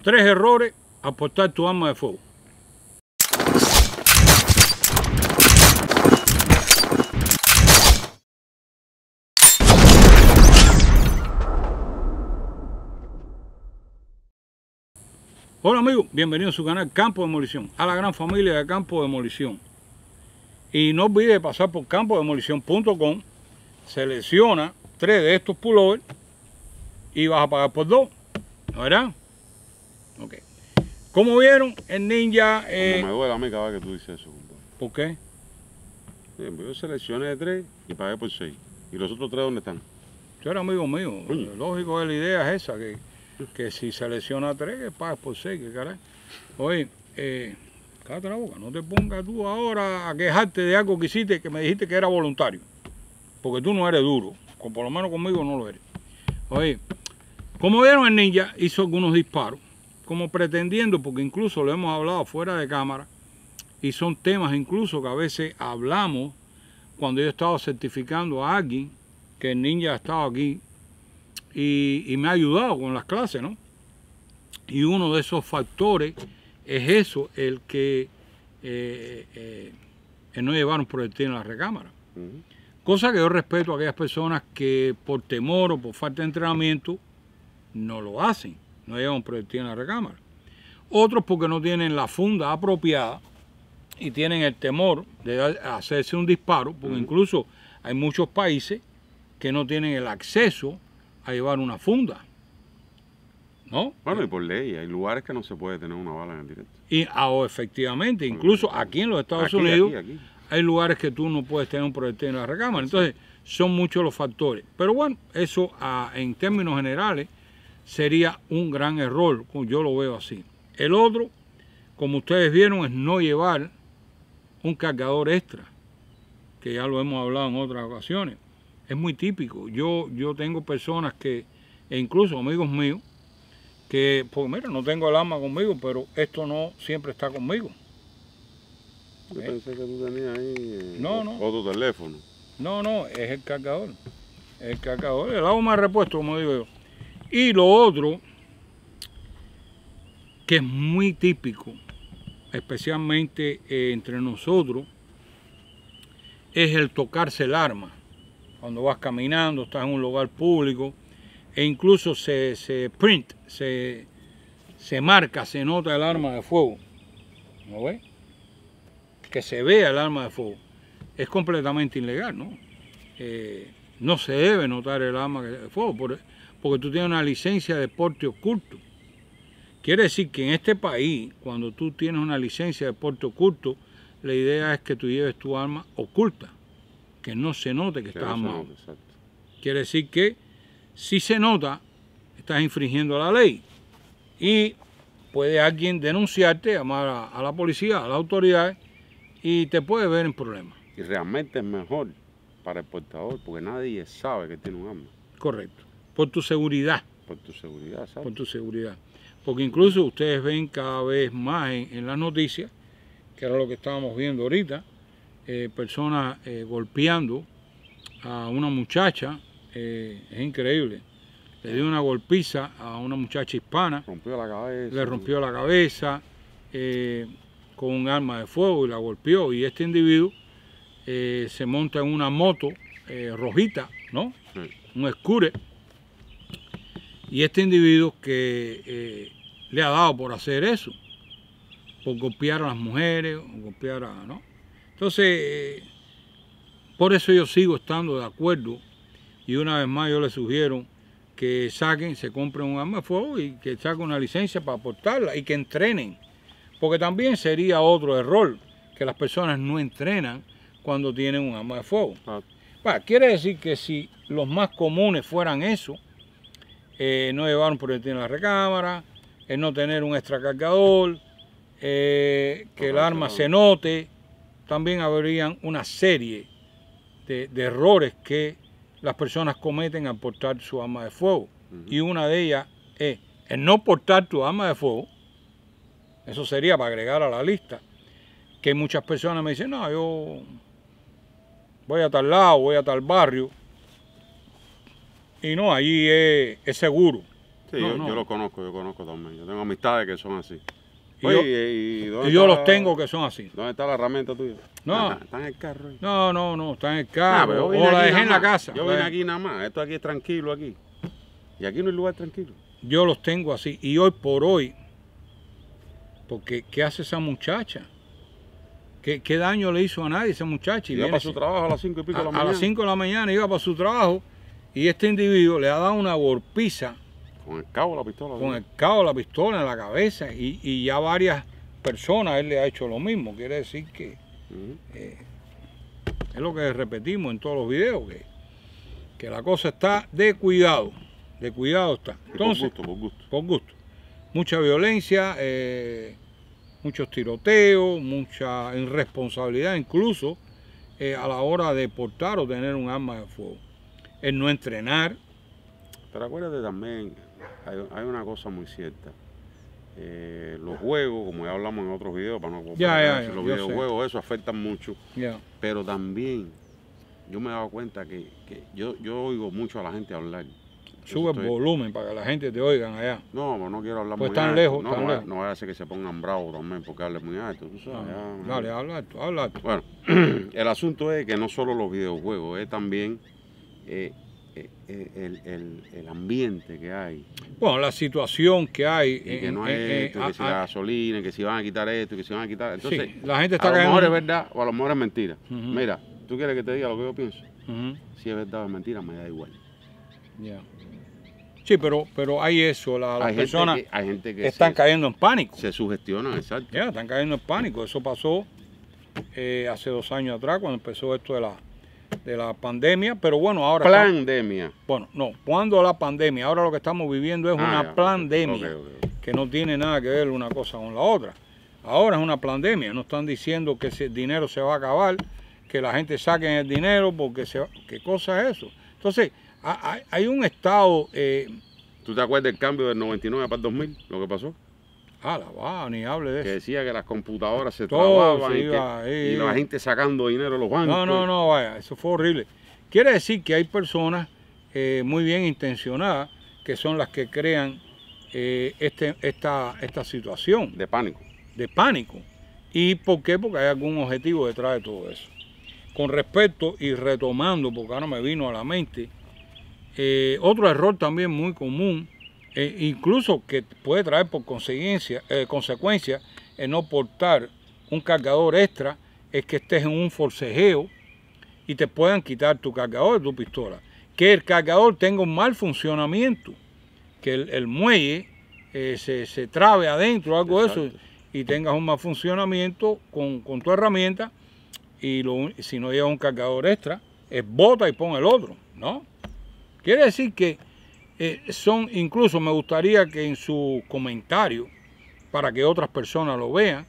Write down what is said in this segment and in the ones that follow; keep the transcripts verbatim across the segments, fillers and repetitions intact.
Tres errores al portar tu arma de fuego. Hola amigos, bienvenidos a su canal Campo Demolición, a la gran familia de Campo Demolición. Y no olvide pasar por campo demolición punto com, selecciona tres de estos pullovers y vas a pagar por dos, ¿no verán? Ok. Como vieron, el Ninja... Eh... Como me duele a mí cada vez que tú dices eso, compadre. ¿Por qué? Bien, yo seleccioné de tres y pagué por seis. ¿Y los otros tres dónde están? Tú eres amigo mío. Uy. Lógico que la idea es esa, que, que si selecciona tres, que pagas por seis, que caray. Oye, eh, cállate la boca, no te pongas tú ahora a quejarte de algo que hiciste, que me dijiste que era voluntario. Porque tú no eres duro, o por lo menos conmigo no lo eres. Oye, como vieron, el Ninja hizo algunos disparos, como pretendiendo, porque incluso lo hemos hablado fuera de cámara, y son temas incluso que a veces hablamos cuando yo estaba certificando a alguien, que el Ninja ha estado aquí, y, y me ha ayudado con las clases, ¿no? Y uno de esos factores es eso, el que eh, eh, el no llevar un proyectil en la recámara. Uh-huh. Cosa que yo respeto a aquellas personas que por temor o por falta de entrenamiento no lo hacen, no llevan un proyectil en la recámara. Otros porque no tienen la funda apropiada y tienen el temor de hacerse un disparo, porque uh-huh. incluso hay muchos países que no tienen el acceso a llevar una funda, ¿no? Bueno, y por ley, hay lugares que no se puede tener una bala en el directo. Y oh, efectivamente, incluso aquí en los Estados aquí, Unidos, aquí, aquí. hay lugares que tú no puedes tener un proyectil en la recámara. Entonces, son muchos los factores. Pero bueno, eso ah, en términos generales sería un gran error, yo lo veo así. El otro, como ustedes vieron, es no llevar un cargador extra, que ya lo hemos hablado en otras ocasiones. Es muy típico. Yo, yo tengo personas que, e incluso amigos míos, que, pues mira, no tengo el arma conmigo, pero esto no siempre está conmigo. Yo ¿Eh? pensé que tú tenías ahí eh, no, no. otro teléfono. No, no, es el cargador. El cargador, el agua más repuesto, como digo yo. Y lo otro, que es muy típico, especialmente eh, entre nosotros, es el tocarse el arma. Cuando vas caminando, estás en un lugar público, e incluso se, se print, se, se marca, se nota el arma de fuego. ¿No ves? Que se vea el arma de fuego. Es completamente ilegal, ¿no? Eh, no se debe notar el arma de fuego porque, porque tú tienes una licencia de porte oculto. Quiere decir que en este país, cuando tú tienes una licencia de porte oculto, la idea es que tú lleves tu arma oculta, que no se note que, que estás no armado. Note, Quiere decir que si se nota, estás infringiendo la ley y puede alguien denunciarte, llamar a, a la policía, a la autoridad y te puede ver en problemas. Y realmente es mejor para el portador porque nadie sabe que tiene un arma. Correcto, por tu seguridad. Por tu seguridad, ¿sabes? Por tu seguridad. Porque incluso ustedes ven cada vez más en, en las noticias, que era lo que estábamos viendo ahorita, eh, personas eh, golpeando a una muchacha. Eh, es increíble. Le dio una golpiza a una muchacha hispana. Rompió la cabeza. Le rompió la cabeza eh, con un arma de fuego y la golpeó. Y este individuo eh, se monta en una moto eh, rojita, ¿no? Sí. Un scooter. Y este individuo que eh, le ha dado por hacer eso, por golpear a las mujeres, o golpear a, ¿no? Entonces, eh, por eso yo sigo estando de acuerdo. Y una vez más yo les sugiero que saquen, se compren un arma de fuego y que saquen una licencia para portarla y que entrenen. Porque también sería otro error, que las personas no entrenan cuando tienen un arma de fuego. Ah. Bueno, quiere decir que si los más comunes fueran eso, eh, no llevar un proyectil en la recámara, el no tener un extracargador, eh, que el arma se note, también habrían una serie de, de errores que las personas cometen al portar su arma de fuego. Uh-huh. Y una de ellas es el no portar tu arma de fuego. Eso sería para agregar a la lista. Que muchas personas me dicen, no, yo voy a tal lado, voy a tal barrio. Y no, allí es, es seguro. Sí, no, yo, no. yo lo conozco, yo conozco también. Yo tengo amistades que son así. Y Oye, yo, ¿y, y dónde y yo está los la- tengo que son así. ¿Dónde está la herramienta tuya? No. Ah, está, está en el carro ahí. No, no, no, está en el Ah, carro. pero yo vine o la aquí dejé nada en la más. casa. Yo La- vine aquí nada más. Esto aquí es tranquilo aquí. Y aquí no hay lugar tranquilo. Yo los tengo así. Y hoy por hoy, porque ¿qué hace esa muchacha? ¿Qué, qué daño le hizo a nadie esa muchacha? Y Iba viene para su trabajo a las cinco y pico a, de la a mañana. las cinco de la mañana, iba para su trabajo y este individuo le ha dado una golpiza Con el cabo de la pistola. con ¿sí? el cabo de la pistola en la cabeza y, y ya varias personas él le ha hecho lo mismo. Quiere decir que Ujú. eh, es lo que repetimos en todos los videos, que, que la cosa está de cuidado, de cuidado está. Entonces, por gusto, por gusto. por gusto. Mucha violencia, eh, muchos tiroteos, mucha irresponsabilidad incluso eh, a la hora de portar o tener un arma de fuego. El no entrenar. Pero acuérdate también, hay, hay una cosa muy cierta. Eh, los juegos, como ya hablamos en otros videos, para no Ya, para ya, decir, ya, los yo videojuegos, eso afectan mucho. Ya. Pero también, yo me he dado cuenta que, que yo, yo oigo mucho a la gente hablar. Sube el Estoy- volumen para que la gente te oigan allá. No, pero no quiero hablar Pues muy están alto. lejos, no, están no, vaya- lejos. no vaya a ser que se pongan bravos también porque hable muy alto. Tú sabes, Ah, ya, dale, habla tú, habla tú. Bueno, el asunto es que no solo los videojuegos, es también eh, eh, eh, el, el- el ambiente que hay. Bueno, la situación que hay. Y que en- no en- es en- esto, a- que si a- la gasolina, que si van a quitar esto, que si van a quitar... Entonces, sí, la gente está a lo cayendo. mejor es verdad o a lo mejor es mentira. Ujú. Mira, ¿tú quieres que te diga lo que yo pienso? Ujú, Si es verdad o es mentira, me da igual. ya. Sí, pero, pero hay eso, la- las hay, personas gente que, hay gente que están se, cayendo en pánico. se sugestionan, exacto. Ya, están cayendo en pánico. Eso pasó eh, hace dos años atrás, cuando empezó esto de la, de la pandemia. Pero bueno, ahora... está- Pandemia. bueno, no, cuando la pandemia, ahora lo que estamos viviendo es Ah, una ya, ok, pandemia, ok, ok. que no tiene nada que ver una cosa con la otra. Ahora es una pandemia, no están diciendo que ese dinero se va a acabar, que la gente saque el dinero porque se va... ¿Qué cosa es eso? Entonces, ha- hay, hay un estado... Eh, ¿Tú te acuerdas del cambio del noventa y nueve para el dos mil? Lo que pasó. ah, la va, ni hable de Que eso. decía que las computadoras se Todo trababan se y, que- iba ahí. y la gente sacando dinero de los bancos. No, no, no, vaya, eso fue horrible. Quiere decir que hay personas eh, muy bien intencionadas que son las que crean eh, este, esta, esta situación De pánico. de pánico. ¿Y por qué? Porque hay algún objetivo detrás de todo eso. Con respecto y retomando, porque ahora me vino a la mente, eh, otro error también muy común, eh, incluso que puede traer por consecuencia, eh, consecuencia el no portar un cargador extra, es que estés en un forcejeo y te puedan quitar tu cargador de tu pistola. Que el cargador tenga un mal funcionamiento, que el, el muelle eh, se, se trabe adentro, algo de eso, Exacto. y tengas un mal funcionamiento con, con tu herramienta, y lo, si no llevas un cargador extra, es bota y pon el otro, ¿no? Quiere decir que eh, son, incluso me gustaría que en su comentario, para que otras personas lo vean,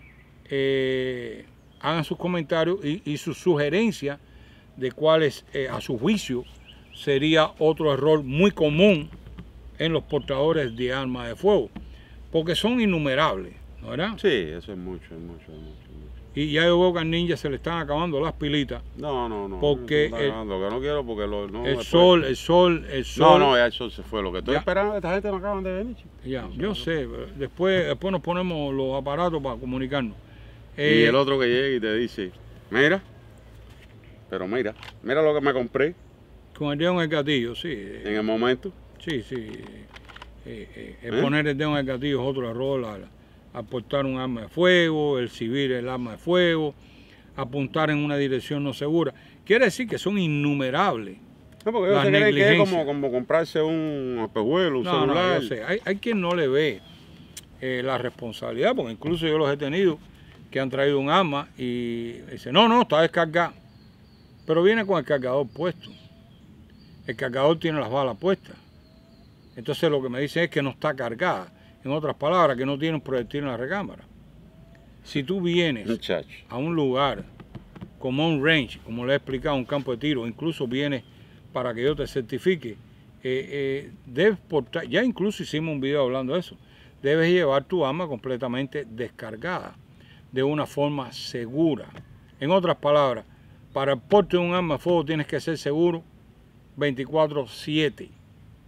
eh, hagan sus comentarios y, y sus sugerencias de cuáles, eh, a su juicio, sería otro error muy común en los portadores de armas de fuego, porque son innumerables, ¿no verdad? Sí, eso es mucho, es mucho, es mucho. es mucho. Y ya yo veo que al ninja se le están acabando las pilitas. No, no, no. Porque no, el- no, lo que no quiero porque lo, no, El después- sol, el sol, el No, sol. no, ya el sol se fue. Lo que estoy Ya. esperando, esta gente no acaban de venir. chico. Ya, yo sé, pero después, después nos ponemos los aparatos para comunicarnos. Y Eh, el otro que llega y te dice, mira, pero mira, mira lo que me compré Con el dedo en el gatillo, sí. eh, en el momento. Sí, sí. eh, eh, el ¿Eh? poner el dedo en el gatillo es otro error. Al, al portar un arma de fuego, el exhibir el arma de fuego, apuntar en una dirección no segura. Quiere decir que son innumerables. No, porque ellos Las se creen que es negligencias. como, como comprarse un espejuelo, un No, no, celular. yo sé. Hay, hay quien no le ve eh, la responsabilidad, porque incluso yo los he tenido que han traído un arma y dicen, no, no, está descargada. Pero viene con el cargador puesto. El cargador tiene las balas puestas. Entonces lo que me dicen es que no está cargada. En otras palabras, que no tiene un proyectil en la recámara. Si tú vienes Muchacho. a un lugar como un range, como le he explicado, un campo de tiro, incluso vienes para que yo te certifique, eh, eh, debes portar, ya incluso hicimos un video hablando de eso, debes llevar tu arma completamente descargada, de una forma segura. En otras palabras, para el porte de un arma de fuego tienes que ser seguro veinticuatro siete.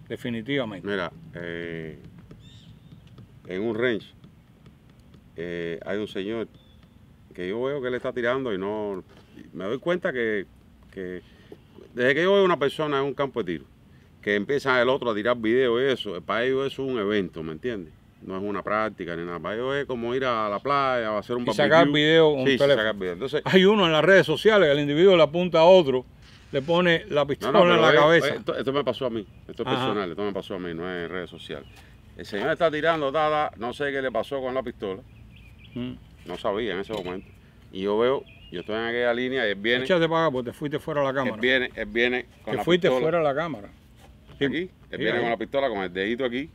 definitivamente. Mira, eh, en un range eh, hay un señor que yo veo que le está tirando y no... Me doy cuenta que, que desde que yo veo a una persona en un campo de tiro, que empieza el otro a tirar videos y eso, para ellos eso es un evento, ¿me entiendes? No es una práctica ni nada. Para ellos es como ir a la playa o hacer un Y barbecue. sacar video con sí, un teléfono. sacar video. Entonces, hay uno en las redes sociales, el individuo le apunta a otro, le pone la pistola no, no, en la es, cabeza. Esto, esto me pasó a mí, esto es Ajá. personal, esto me pasó a mí, no es en redes sociales. El señor está tirando, dada, no sé qué le pasó con la pistola, Mm. no sabía en ese momento. Y yo veo, yo estoy en aquella línea y él viene, Échate para acá porque te fuiste fuera de la él cámara. viene, él viene con Te la fuiste pistola fuera de la cámara. Sí. aquí, él Sí, viene ahí. con la pistola, con el dedito aquí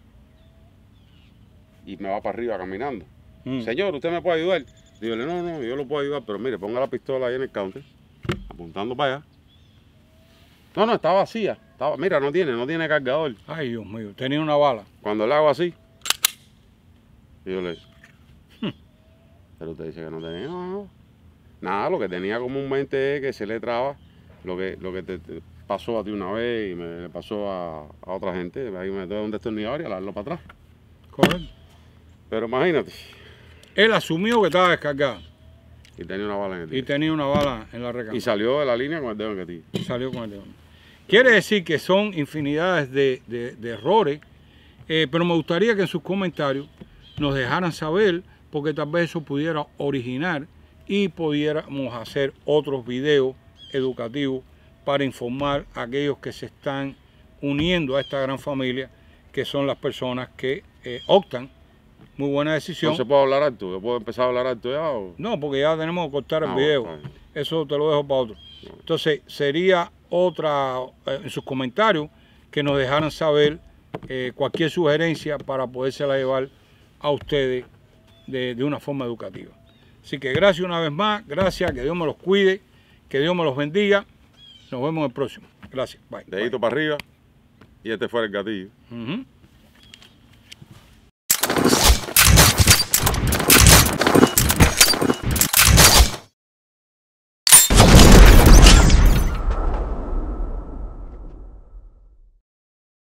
y me va para arriba caminando. Mm. Señor, ¿usted me puede ayudar? Digo, no, no, yo lo puedo ayudar, pero mire, ponga la pistola ahí en el counter, apuntando para allá. No, no, está vacía. Estaba, mira, no tiene, no tiene cargador. Ay, Dios mío, tenía una bala. Cuando le hago así, y yo le digo, pero usted dice que no tenía. No, no. Nada, lo que tenía comúnmente es que se le traba lo que, lo que te, te pasó a ti una vez y me pasó a, a otra gente. Ahí me doy un destornillador y a darlo para atrás. Correcto. Pero imagínate, Él asumió que estaba descargado y tenía una bala en el y tiro. tenía una bala en la Y, recámara. salió de la línea con el dedo en el tiro. Y salió con el dedo. Quiere decir que son infinidades de, de- de errores, eh, pero me gustaría que en sus comentarios nos dejaran saber, porque tal vez eso pudiera originar y pudiéramos hacer otros videos educativos para informar a aquellos que se están uniendo a esta gran familia, que son las personas que eh, optan. Muy buena decisión. No se puede hablar alto, yo puedo empezar a hablar alto ya. O... No, porque ya tenemos que cortar el Ah, video. bueno, está bien. Eso te lo dejo para otro. Entonces, sería otra, eh, en sus comentarios, que nos dejaran saber eh, cualquier sugerencia para podérsela llevar a ustedes de, de una forma educativa. Así que gracias una vez más, gracias, que Dios me los cuide, que Dios me los bendiga. Nos vemos en el próximo. Gracias. Bye. Dedito para arriba y este fuera el gatillo. Bye. Ujú.